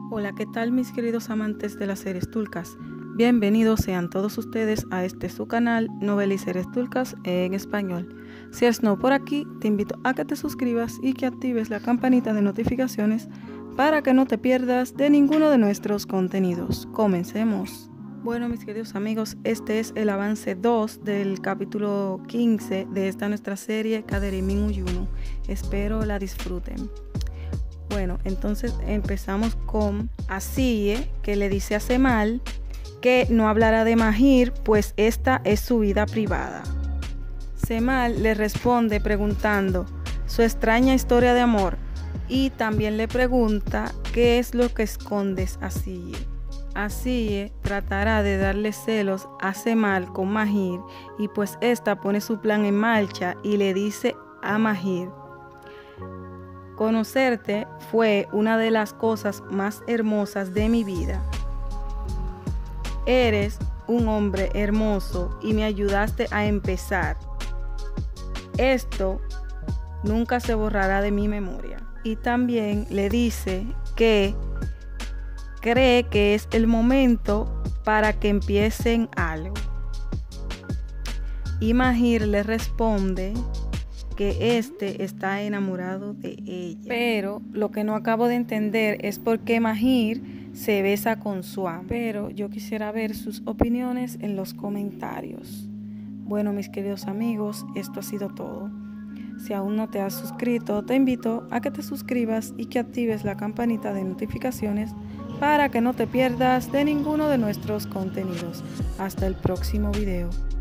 Hola, ¿qué tal mis queridos amantes de las series turcas? Bienvenidos sean todos ustedes a su canal Novelas y Series Turcas en español. Si es nuevo por aquí, te invito a que te suscribas y que actives la campanita de notificaciones para que no te pierdas de ninguno de nuestros contenidos. Comencemos. Bueno, mis queridos amigos, este es el avance 2 del capítulo 15 de esta nuestra serie Kaderimin Uyumu. Espero la disfruten. Bueno, entonces empezamos con Asiye, que le dice a Cemal que no hablará de Mahir, pues esta es su vida privada. Cemal le responde preguntando su extraña historia de amor y también le pregunta qué es lo que escondes, Asiye. Asiye tratará de darle celos a Cemal con Mahir y pues esta pone su plan en marcha y le dice a Mahir: conocerte fue una de las cosas más hermosas de mi vida. Eres un hombre hermoso y me ayudaste a empezar. Esto nunca se borrará de mi memoria. Y también le dice que cree que es el momento para que empiecen algo. Y Mahir le responde que está enamorado de ella. Pero lo que no acabo de entender es por qué Mahir se besa con Swan. Pero yo quisiera ver sus opiniones en los comentarios. Bueno, mis queridos amigos, esto ha sido todo. Si aún no te has suscrito, te invito a que te suscribas y que actives la campanita de notificaciones para que no te pierdas de ninguno de nuestros contenidos. Hasta el próximo video.